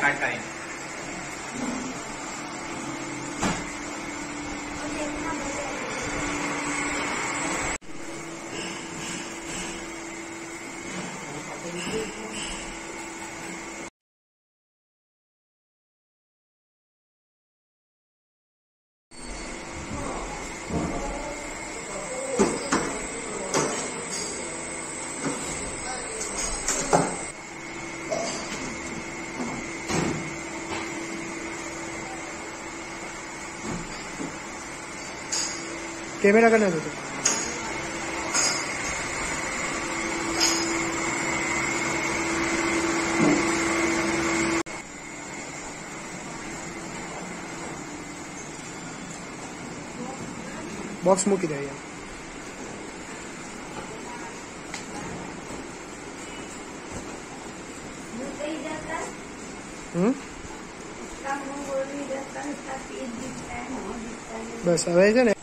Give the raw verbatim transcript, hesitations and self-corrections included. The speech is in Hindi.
स्टार्ट करें। कैमरा करना तो बॉक्स मुकी दे यार। हम्म बस હવે છે ને